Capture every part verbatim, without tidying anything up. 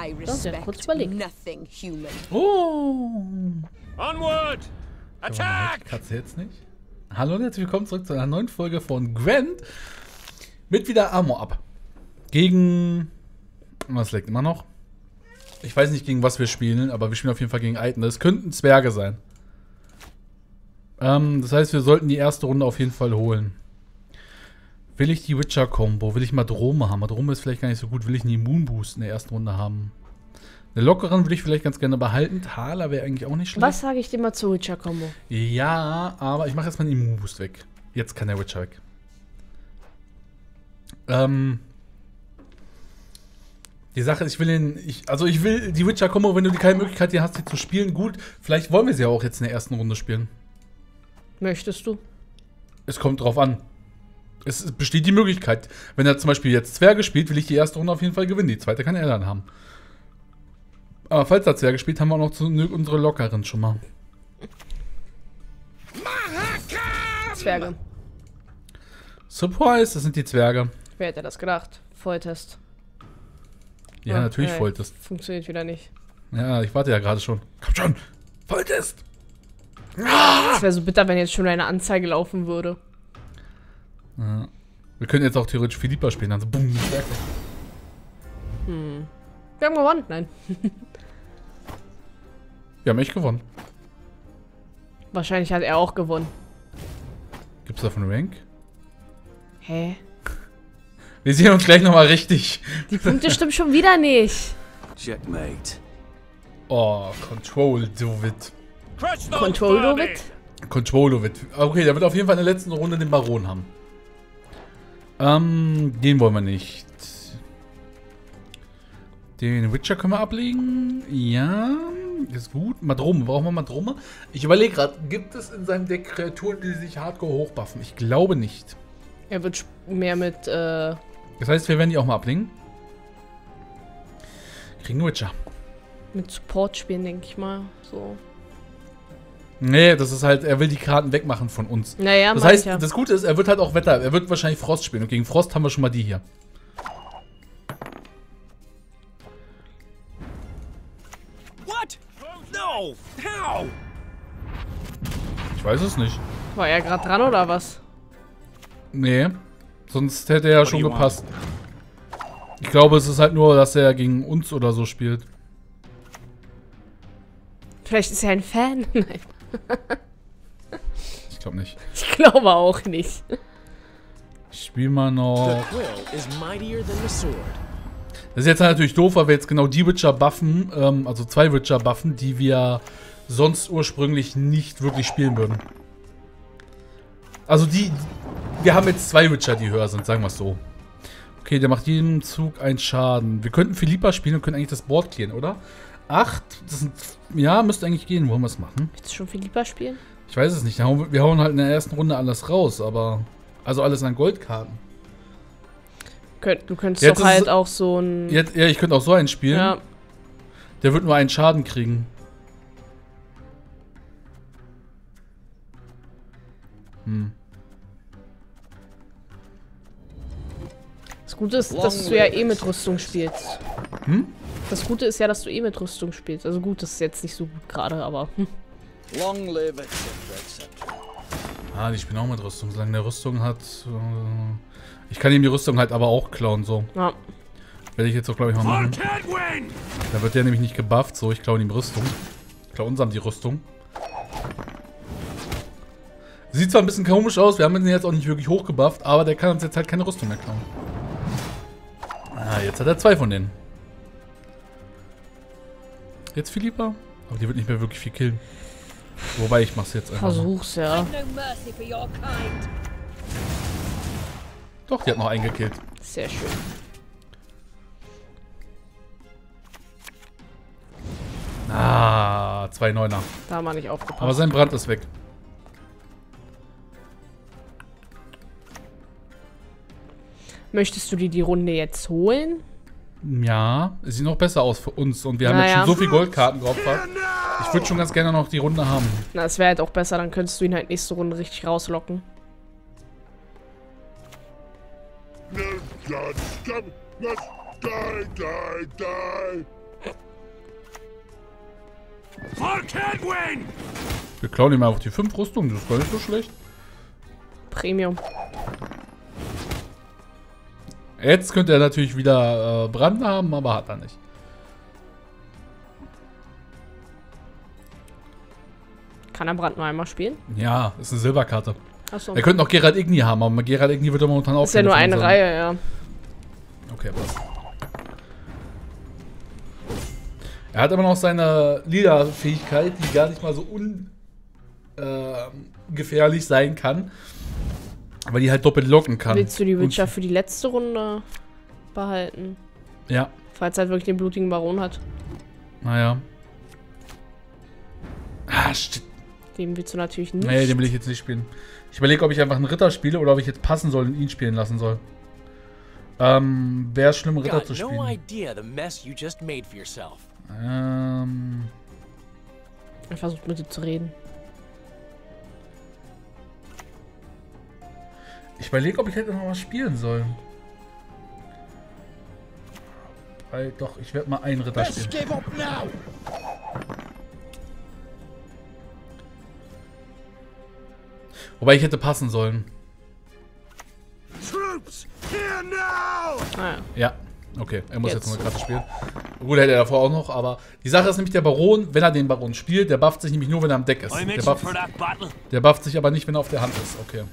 I Das hat respect kurz überlegt. nothing human. Oh. Onward! Attack! Katze jetzt nicht. Hallo und herzlich willkommen zurück zu einer neuen Folge von Gwent. Mit wieder Armor ab. Gegen... Was leckt immer noch? Ich weiß nicht, gegen was wir spielen, aber wir spielen auf jeden Fall gegen Aiten. Das könnten Zwerge sein. Ähm, das heißt, wir sollten die erste Runde auf jeden Fall holen. Will ich die Witcher-Kombo? Will ich Madrome haben? Madrome ist vielleicht gar nicht so gut. Will ich einen Immunboost in der ersten Runde haben? Eine lockeren würde ich vielleicht ganz gerne behalten. Thaler wäre eigentlich auch nicht schlecht. Was sage ich dir mal zur Witcher-Kombo? Ja, aber ich mache jetzt mal den Immunboost weg. Jetzt kann der Witcher weg. Ähm... Die Sache ist, ich will den, ich, also ich will die Witcher-Kombo, wenn du die keine Möglichkeit hier hast, die zu spielen, gut. Vielleicht wollen wir sie ja auch jetzt in der ersten Runde spielen. Möchtest du? Es kommt drauf an. Es besteht die Möglichkeit. Wenn er zum Beispiel jetzt Zwerge spielt, will ich die erste Runde auf jeden Fall gewinnen. Die zweite kann er dann haben. Aber falls er Zwerge spielt, haben wir auch noch zu, unsere Lockeren schon mal. Zwerge. Surprise, das sind die Zwerge. Wer hätte das gedacht? Volltest. Ja, Ah, natürlich nein. Volltest. Funktioniert wieder nicht. Ja, ich warte ja gerade schon. Komm schon, Volltest. Es wäre so bitter, wenn jetzt schon eine Anzeige laufen würde. Ja. Wir können jetzt auch theoretisch Philippa spielen, also bumm, die Zwerge. Hm. Wir haben gewonnen. Nein. Wir haben echt gewonnen. Wahrscheinlich hat er auch gewonnen. Gibt's da von Rank? Hä? Wir sehen uns gleich nochmal richtig. Die Punkte stimmen schon wieder nicht. Checkmate. Oh, Control Dovit. Control Dovit? Control Dovit. Okay, der wird auf jeden Fall in der letzten Runde den Baron haben. Ähm, den wollen wir nicht. Den Witcher können wir ablegen. Ja, ist gut. Madrome, brauchen wir Madrome? Ich überlege gerade, gibt es in seinem Deck Kreaturen, die sich hardcore hochbuffen? Ich glaube nicht. Er wird mehr mit, äh... Das heißt, wir werden die auch mal ablegen. Kriegen Witcher. mit Support spielen, denke ich mal. So. Nee, das ist halt, er will die Karten wegmachen von uns. Naja, das heißt, ja. das Gute ist, er wird halt auch Wetter, er wird wahrscheinlich Frost spielen. Und gegen Frost haben wir schon mal die hier. What? No! How? Ich weiß es nicht. War er gerade dran oder was? Nee, sonst hätte er ja schon gepasst. Ich glaube, es ist halt nur, dass er gegen uns oder so spielt. Vielleicht ist er ein Fan. Nein. Ich glaube nicht. Ich glaube auch nicht. Spiel mal noch. The quill is mightier than the sword. Das ist jetzt natürlich doof, weil wir jetzt genau die Witcher buffen, ähm, also zwei Witcher buffen, die wir sonst ursprünglich nicht wirklich spielen würden. Also die, wir haben jetzt zwei Witcher, die höher sind, sagen wir es so. Okay, der macht jeden Zug einen Schaden. Wir könnten Philippa spielen und können eigentlich das Board clearen, oder? Acht, das sind, ja, müsste eigentlich gehen. Wollen wir es machen? Willst du schon Philippa spielen? Ich weiß es nicht. Wir hauen halt in der ersten Runde alles raus, aber, also alles an Goldkarten. Du könntest Jetzt doch halt ist- auch so ein... Jetzt, ja, ich könnte auch so einen spielen. Ja, Der wird nur einen Schaden kriegen. Hm. das Gute ist, dass du ja eh mit Rüstung spielst. Hm? Das Gute ist ja, dass du eh mit Rüstung spielst. Also gut, das ist jetzt nicht so gut gerade, aber... Hm. Long live et cetera et cetera. Ah, die spielen auch mit Rüstung. Solange der Rüstung hat. Äh, ich kann ihm die Rüstung halt aber auch klauen, so. Ja. Werde ich jetzt auch, glaube ich, mal machen. Tedwin! Da wird der nämlich nicht gebufft, so. Ich klaue ihm Rüstung. Ich klaue unserem die Rüstung. Sieht zwar ein bisschen komisch aus, wir haben ihn jetzt auch nicht wirklich hochgebufft, aber der kann uns jetzt halt keine Rüstung mehr klauen. Ah, jetzt hat er zwei von denen. Jetzt Philippa? Aber die wird nicht mehr wirklich viel killen. Wobei, ich mach's jetzt einfach mal. Versuch's, ja. No mercy for your kind. Doch, die hat noch einen gekillt. Sehr schön. Ah, zwei Neuner. Da haben wir nicht aufgepasst. Aber sein Brand ist weg. Möchtest du dir die Runde jetzt holen? Ja, es sieht noch besser aus für uns. Und wir haben Naja. jetzt schon so viel Goldkarten geopfert. Ich würde schon ganz gerne noch die Runde haben. Na, es wäre halt auch besser, dann könntest du ihn halt nächste Runde richtig rauslocken. Four can't win! Wir klauen ihm einfach die fünf Rüstungen, das ist gar nicht so schlecht. Premium. Jetzt könnte er natürlich wieder äh, Brand haben, aber hat er nicht. Kann er Brand nur einmal spielen? Ja, ist eine Silberkarte. Achso. Er könnte noch Geralt Igni haben, aber Geralt Igni wird er momentan auch Ist ja nur keine eine von uns Reihe, ja. haben. Okay, passt. Er hat aber noch seine Lila-Fähigkeit, die gar nicht mal so ungefährlich sein kann. Weil die halt doppelt locken kann. Willst du die Witcher Und, für die letzte Runde behalten? ja, Falls er halt wirklich den blutigen Baron hat. naja. Ah, stimmt. Den willst du natürlich nicht. Nee, den will ich jetzt nicht spielen. Ich überlege, ob ich einfach einen Ritter spiele oder ob ich jetzt passen soll und ihn spielen lassen soll. Ähm, wäre es schlimm, Ritter Got zu no spielen. idea the mess you just made for yourself. Ähm, Er versucht mit dir zu reden. ich überlege, ob ich hätte noch was spielen soll. Weil doch, ich werde mal einen Ritter Let's spielen. give up now! Wobei ich hätte passen sollen. Troops, here now! Ah, Ja, okay, er muss jetzt, Jetzt. noch eine Karte spielen. Gut, hätte er davor auch noch, aber die Sache ist nämlich, der Baron, wenn er den Baron spielt, der bufft sich nämlich nur, wenn er am Deck ist. I'm Der itching bufft, for that battle. der bufft sich aber nicht, wenn er auf der Hand ist. Okay.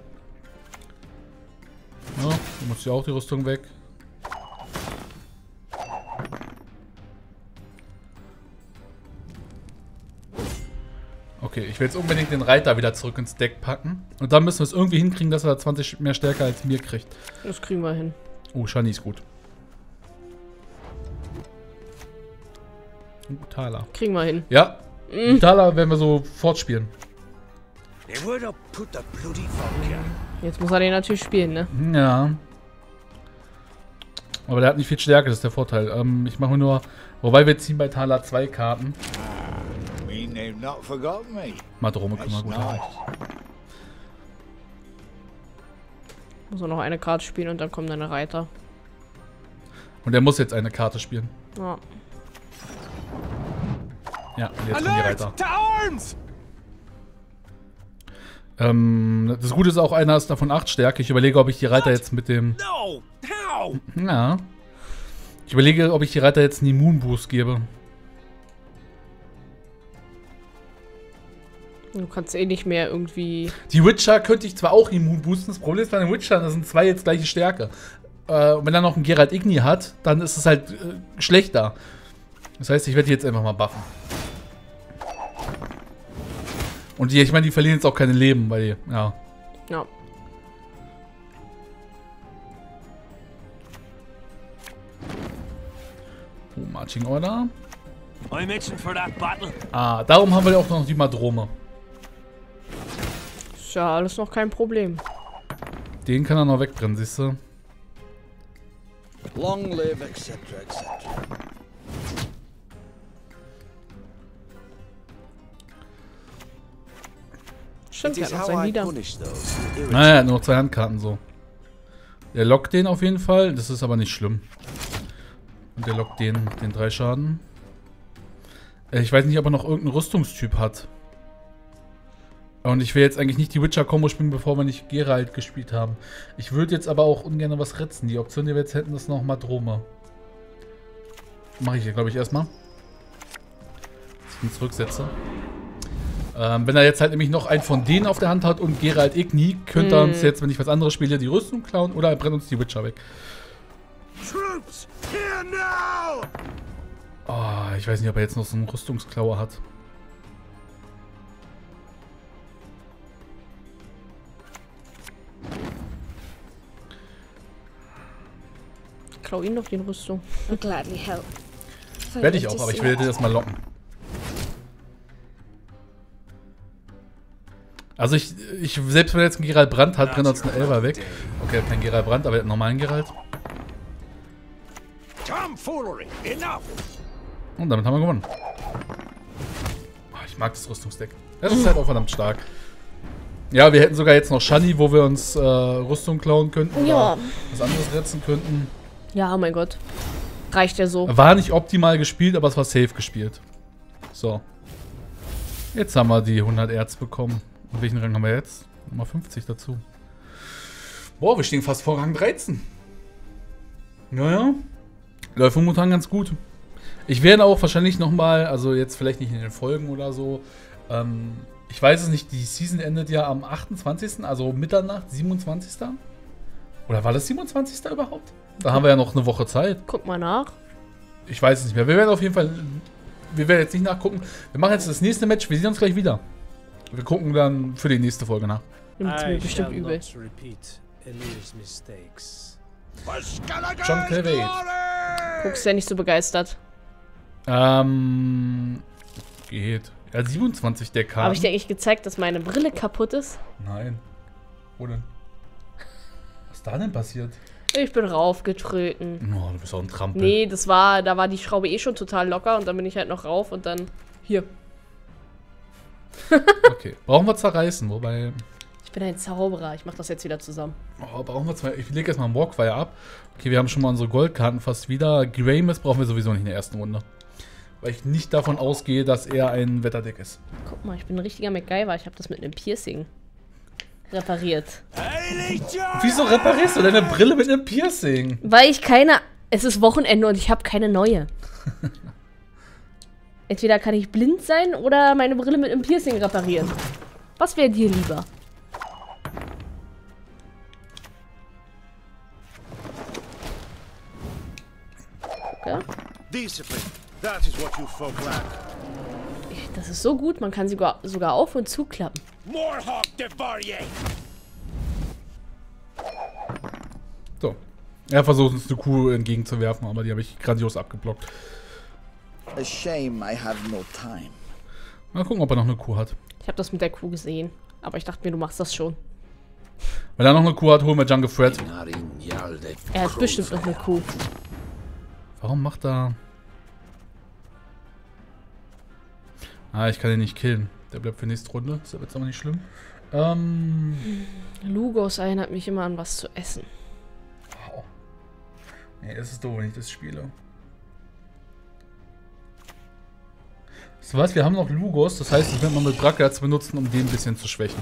Ja, du musst ja auch die Rüstung weg. Okay, ich will jetzt unbedingt den Reiter wieder zurück ins Deck packen. Und dann müssen wir es irgendwie hinkriegen, dass er zwanzig mehr Stärke als mir kriegt. das kriegen wir hin. Oh, Shani ist gut. Oh, Thaler. Kriegen wir hin. Ja, Thaler werden wir sofort spielen. They would have put the bloody fuck here. Jetzt muss er den natürlich spielen, ne? Ja. Aber der hat nicht viel Stärke, das ist der Vorteil. Ähm, ich mache nur... Wobei wir ziehen bei Thaler zwei Karten. Mean they've not forgotten me. Madrome können wir That's gut haben. nice. Muss er noch eine Karte spielen und dann kommen deine Reiter. Und er muss jetzt eine Karte spielen. Ja. Ja, und jetzt kommen die Reiter. To arms! Ähm, das Gute ist auch, einer ist davon acht Stärke. Ich überlege, ob ich die Reiter jetzt mit dem... No! How? Ja. Ich überlege, ob ich die Reiter jetzt einen Immunboost gebe. Du kannst eh nicht mehr irgendwie... Die Witcher könnte ich zwar auch immun boosten. Das Problem ist bei den Witchern, das sind zwei jetzt gleiche Stärke. Äh, und wenn er noch einen Geralt Igni hat, dann ist es halt äh, schlechter. Das heißt, ich werde die jetzt einfach mal buffen. Und die, ich meine, die verlieren jetzt auch keine Leben, weil die, ja. Ja. Oh, Marching Order. I'm itching for that battle. Ah, darum haben wir ja auch noch die Madrome. Ist ja alles noch kein Problem. Den kann er noch wegbrennen, siehst du? Long live, et cetera, et cetera. Stimmt, It er is hat noch how sein I Lieder. punish those who irritate. Naja, nur noch zwei Handkarten so. Der lockt den auf jeden Fall, das ist aber nicht schlimm. Und der lockt den mit den drei Schaden. Äh, Ich weiß nicht, ob er noch irgendeinen Rüstungstyp hat. Und ich will jetzt eigentlich nicht die Witcher-Kombo spielen, bevor wir nicht Geralt gespielt haben. Ich würde jetzt aber auch ungern was retzen. Die Option, die wir jetzt hätten, ist noch Madrome. Mache ich hier, glaube ich, erstmal. Dass ich ihn zurücksetze. Ähm, wenn er jetzt halt nämlich noch einen von denen auf der Hand hat und Geralt Igni, könnte er uns jetzt, wenn ich was anderes spiele, die Rüstung klauen oder er brennt uns die Witcher weg. Troops, here now! Oh, ich weiß nicht, ob er jetzt noch so einen Rüstungsklauer hat. Klau ihn doch die Rüstung. I'll gladly help. Werde ich auch, aber ich will das mal locken. Also ich, ich selbst wenn er jetzt einen Geralt Brandt hat, brennt uns einen Elfer weg. Okay, kein Geralt Brandt, aber er hat einen normalen Geralt. Tomfoolery, enough! Und damit haben wir gewonnen. Oh, ich mag das Rüstungsdeck. Das ist halt auch verdammt stark. Ja, wir hätten sogar jetzt noch Shani, wo wir uns äh, Rüstung klauen könnten. Oder Ja. was anderes retzen könnten. Ja, oh mein Gott. Reicht ja so. War nicht optimal gespielt, aber es war safe gespielt. So. Jetzt haben wir die hundert Erz bekommen. Und welchen Rang haben wir jetzt? Nochmal fünfzig dazu. Boah, wir stehen fast vor Rang dreizehn. Naja. Läuft momentan ganz gut. Ich werde auch wahrscheinlich nochmal, also jetzt vielleicht nicht in den Folgen oder so. Ähm, ich weiß es nicht, die Season endet ja am achtundzwanzigsten Also Mitternacht, siebenundzwanzigsten Oder war das siebenundzwanzigsten überhaupt? Da haben wir ja noch eine Woche Zeit. Guck mal nach. Ich weiß es nicht mehr. Wir werden auf jeden Fall... Wir werden jetzt nicht nachgucken. Wir machen jetzt das nächste Match. Wir sehen uns gleich wieder. Wir gucken dann für die nächste Folge nach. Nimmt's mir I bestimmt shall übel. not repeat Emir's mistakes. John Clavade. Guckst ja nicht so begeistert. Ähm... Geht. Ja, siebenundzwanzig der Karten. Habe ich dir eigentlich gezeigt, dass meine Brille kaputt ist? Nein. Wo denn? Was ist da denn passiert? Ich bin raufgetreten. Oh, du bist auch ein Trampel. Nee, das war, da war die Schraube eh schon total locker und dann bin ich halt noch rauf und dann hier. Okay. Brauchen wir zerreißen, wobei... Ich bin ein Zauberer, ich mach das jetzt wieder zusammen. Oh, brauchen wir zwei... Ich lege erstmal einen Walkwire ab. Okay, wir haben schon mal unsere Goldkarten fast wieder. Gramus brauchen wir sowieso nicht in der ersten Runde. Weil ich nicht davon ausgehe, dass er ein Wetterdeck ist. Guck mal, ich bin ein richtiger MacGyver. Ich habe das mit einem Piercing repariert. Wieso reparierst du deine Brille mit einem Piercing? Weil ich keine... Es ist Wochenende und ich habe keine neue. Entweder kann ich blind sein oder meine Brille mit einem Piercing reparieren. Was wäre dir lieber? Ja? Discipline. That is what you folk lack. Das ist so gut, man kann sie sogar, sogar auf- und zuklappen. Morhawk Devarier. So. Er versucht uns eine Kuh entgegenzuwerfen, aber die habe ich grandios abgeblockt. A shame I have no time. Mal gucken, ob er noch eine Kuh hat. Ich habe das mit der Kuh gesehen. Aber ich dachte mir, du machst das schon. Wenn er noch eine Kuh hat, holen wir Jungle Fred. Er hat bestimmt noch eine Kuh. Warum macht er... Ah, ich kann ihn nicht killen. Der bleibt für nächste Runde. Ist jetzt aber nicht schlimm. Ähm... Lugos erinnert mich immer an was zu essen. Wow. Nee, das ist doof, wenn ich das spiele. So was, wir haben noch Lugos. Das heißt, das wird man mit Brackherz benutzen, um den ein bisschen zu schwächen.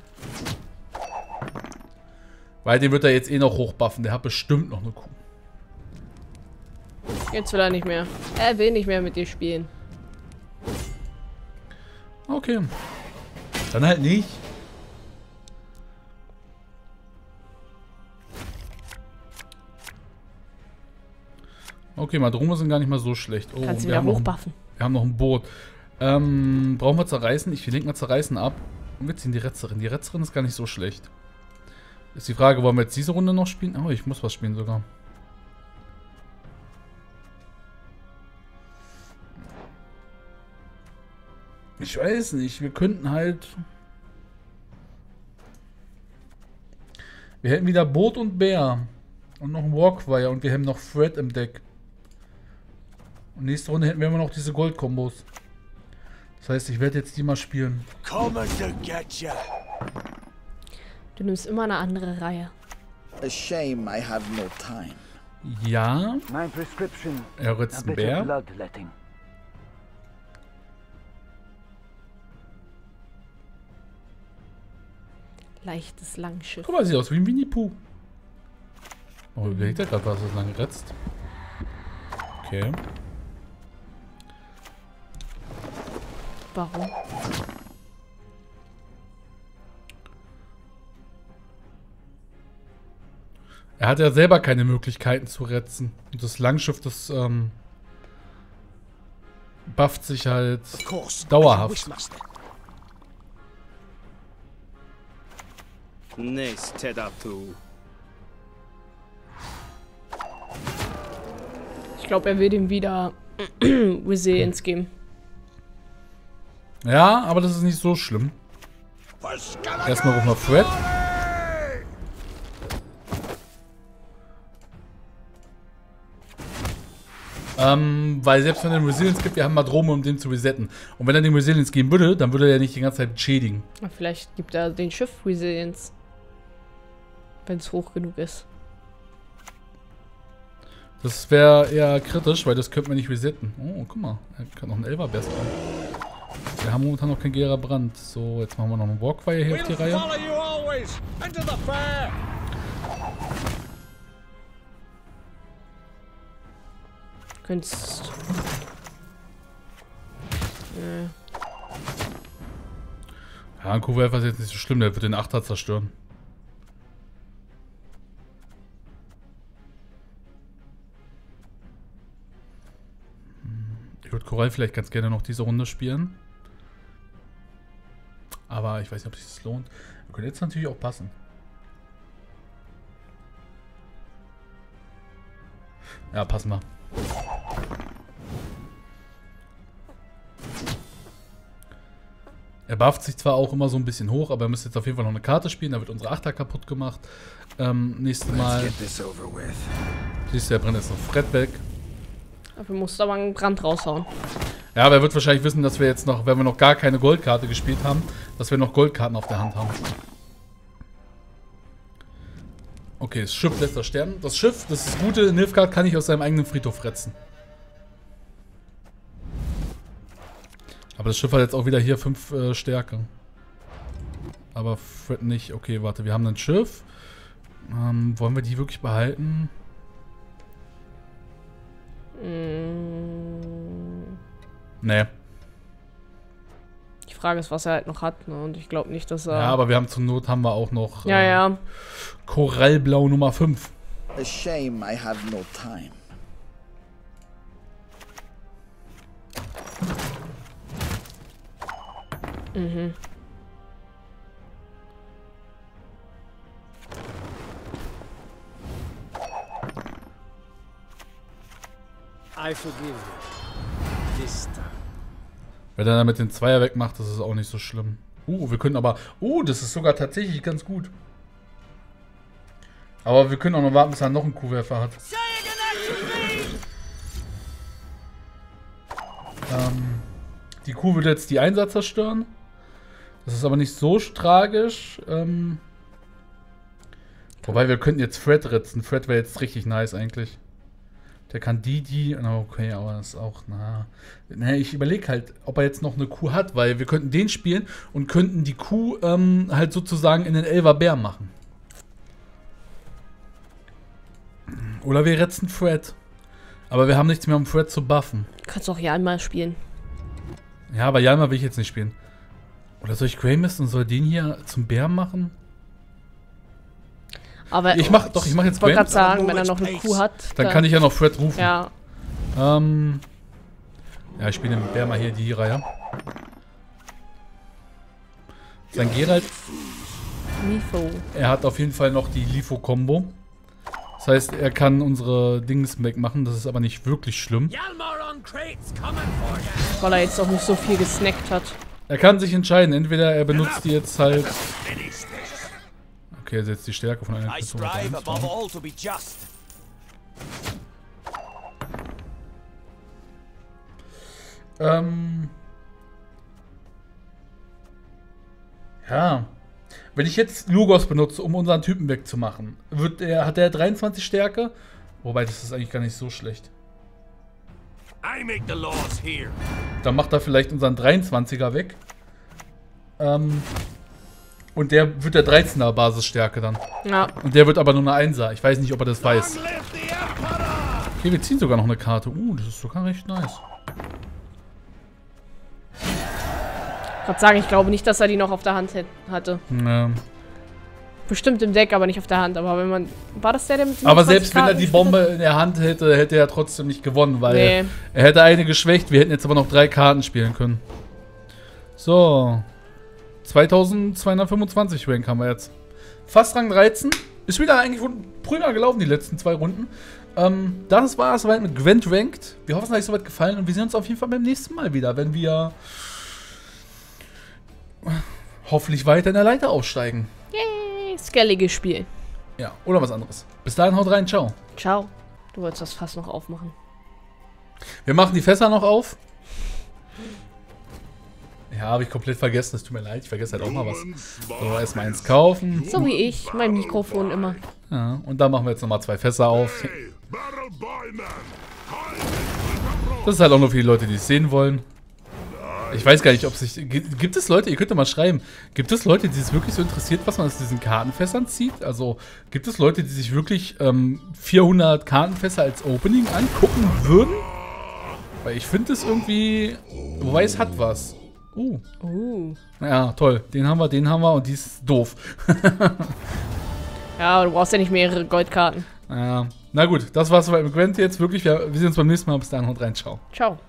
Weil den wird er jetzt eh noch hochbuffen. Der hat bestimmt noch eine Kuh. Jetzt will er nicht mehr. Er will nicht mehr mit dir spielen. Okay. Dann halt nicht. Okay, Madrome sind gar nicht mal so schlecht. Oh, Kannst du wir wieder haben, noch ein, hochbuffen. wir haben noch ein Boot. Ähm, brauchen wir zerreißen? Ich lenke mal zerreißen ab. Und wir ziehen die Retzerin. Die Retzerin ist gar nicht so schlecht. Ist die Frage, wollen wir jetzt diese Runde noch spielen? Oh, ich muss was spielen sogar. Ich weiß nicht, wir könnten halt... Wir hätten wieder Boot und Bär. Und noch ein Walkwire und wir haben noch Fred im Deck. Und nächste Runde hätten wir immer noch diese Gold-Kombos. Das heißt, ich werde jetzt die mal spielen. Coming to get ya. Du nimmst immer eine andere Reihe. A shame I have no time. Ja, My prescription. er A ritzt einen bit of Bär. bloodletting. Leichtes Langschiff. Guck mal, sieht aus wie ein Winnie Pooh. Oh, überlegt er gerade, was er so lange ritzt. Okay. Warum? Er hat ja selber keine Möglichkeiten zu retzen. Und das Langschiff, das ähm, bufft sich halt Of course. dauerhaft. Wishmaster. Nice, Tedatu. Ich glaube, er will ihm wieder Resilience geben. Ja, aber das ist nicht so schlimm. Erstmal rufen wir Fred. Ähm, weil selbst wenn er den Resilience gibt, wir haben Madrome, um den zu resetten. Und wenn er den Resilience geben würde, dann würde er ja nicht die ganze Zeit schädigen. Na, vielleicht gibt er den Schiff Resilience. Wenn es hoch genug ist. Das wäre eher kritisch, weil das könnte man nicht resetten. Oh, guck mal. Er kann noch einen Elverbär sein. Wir haben momentan noch kein Gera Brand. So, jetzt machen wir noch einen Walkwire hier auf die Reihe. Follow you always. Into the fair. Könntest. Nee. Ja, ein Kuhwerfer ist jetzt nicht so schlimm, der wird den Achter zerstören. Ich würde Korall vielleicht ganz gerne noch diese Runde spielen. Aber ich weiß nicht, ob sich das lohnt. Wir können jetzt natürlich auch passen. Ja, passen wir. Er bufft sich zwar auch immer so ein bisschen hoch, aber er müsste jetzt auf jeden Fall noch eine Karte spielen. Da wird unsere Achter kaputt gemacht. Ähm, nächstes Mal. Siehst du, er brennt jetzt noch Fred weg. Dafür musst du aber einen Brand raushauen. Ja, aber er wird wahrscheinlich wissen, dass wir jetzt noch, wenn wir noch gar keine Goldkarte gespielt haben, dass wir noch Goldkarten auf der Hand haben. Okay, das Schiff lässt er sterben. Das Schiff, das ist das Gute, Nilfgaard kann ich aus seinem eigenen Friedhof retzen. Aber das Schiff hat jetzt auch wieder hier fünf äh, Stärke. Aber Fred nicht. Okay, warte, wir haben ein Schiff. Ähm, wollen wir die wirklich behalten? Mm. Nee. Die Frage ist, was er halt noch hat, ne? Und ich glaube nicht, dass er... Ja, aber wir haben zur Not haben wir auch noch Ja, äh, ja. Korallblau Nummer fünf. A shame I have no time. Mhm. I forgive you. This time. Wenn er damit den Zweier wegmacht, das ist auch nicht so schlimm. Uh, wir können aber... Uh, das ist sogar tatsächlich ganz gut. Aber wir können auch noch warten, bis er noch einen Kuhwerfer hat. Ähm, die Kuh wird jetzt die Einser zerstören. Das ist aber nicht so tragisch. Ähm, wobei, wir könnten jetzt Fred retzen. Fred wäre jetzt richtig nice eigentlich. Der kann die, die... Okay, aber das ist auch... Na, na ich überlege halt, ob er jetzt noch eine Kuh hat, weil wir könnten den spielen und könnten die Kuh ähm, halt sozusagen in den Elfer Bär machen. Oder wir retzen Fred. Aber wir haben nichts mehr, um Fred zu buffen. Kannst du auch Jalmar spielen. Ja, aber Jalmar will ich jetzt nicht spielen. Oder soll ich Greymist und soll den hier zum Bär machen? Aber Ich mach doch, ich mach jetzt ich wollte gerade Greymist. sagen, wenn er noch eine Kuh hat, Dann kann ich ja noch Fred rufen. Ja. Ähm, ja, ich spiele den Bär mal hier die Reihe. Sein Geralt, Nifo. er hat auf jeden Fall noch die Lifo-Kombo. Das heißt, er kann unsere Dings wegmachen. Das ist aber nicht wirklich schlimm. Yalmar on crates coming for you. Weil er jetzt auch nicht so viel gesnackt hat. Er kann sich entscheiden. Entweder er benutzt die jetzt halt... Okay, er setzt die Stärke von einer I Person auf strive eins. above all to be just. Ähm... Ja... Wenn ich jetzt Lugos benutze, um unseren Typen wegzumachen, wird er, hat er dreiundzwanzig Stärke? Wobei, das ist eigentlich gar nicht so schlecht. I make the laws here. Dann macht er vielleicht unseren dreiundzwanziger weg. Ähm, und der wird der dreizehner Basisstärke dann. Ja. Und der wird aber nur eine Einser. Ich weiß nicht, ob er das weiß. Long live the Emperor! Okay, wir ziehen sogar noch eine Karte. Uh, das ist sogar recht nice. Ich wollte sagen, ich glaube nicht, dass er die noch auf der Hand hätt- hatte. Ja. Bestimmt im Deck, aber nicht auf der Hand. Aber wenn man... War das der, der mit Aber siebenundzwanzig selbst wenn er Karten die gespielt Bombe in der Hand hätte, hätte er trotzdem nicht gewonnen, weil Nee. er hätte eine geschwächt. Wir hätten jetzt aber noch drei Karten spielen können. So. zweitausendzweihundertfünfundzwanzig Rank haben wir jetzt. Fast Rang dreizehn. Ist wieder eigentlich prima gelaufen, die letzten zwei Runden. Ähm, das war es soweit mit Gwent Ranked. Wir hoffen, es hat euch soweit gefallen und wir sehen uns auf jeden Fall beim nächsten Mal wieder, wenn wir hoffentlich weiter in der Leiter aufsteigen. Yay, skelliges Spiel. Ja, oder was anderes. Bis dahin, haut rein, ciao. Ciao. Du wolltest das Fass noch aufmachen. Wir machen die Fässer noch auf. Ja, habe ich komplett vergessen. Es tut mir leid. Ich vergesse halt auch mal was. So, erstmal eins kaufen. So wie ich, mein Mikrofon immer. Ja, und dann machen wir jetzt nochmal zwei Fässer auf. Das ist halt auch nur für die Leute, die es sehen wollen. Ich weiß gar nicht, ob sich... Gibt es Leute, ihr könnt doch mal schreiben, gibt es Leute, die es wirklich so interessiert, was man aus diesen Kartenfässern zieht? Also, gibt es Leute, die sich wirklich ähm, vierhundert Kartenfässer als Opening angucken würden? Weil ich finde es irgendwie... Wobei es hat was. Uh. Uh. Ja, toll. Den haben wir, den haben wir und die ist doof. Ja, du brauchst ja nicht mehrere Goldkarten. Ja. Na gut, das war's bei Gwent jetzt. Wirklich, wir, wir sehen uns beim nächsten Mal. Bis dann, haut rein. Ciao. Ciao.